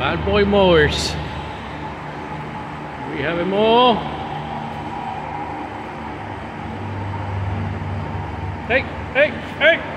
Bad Boy Mowers. We have them all. Hey, hey, hey!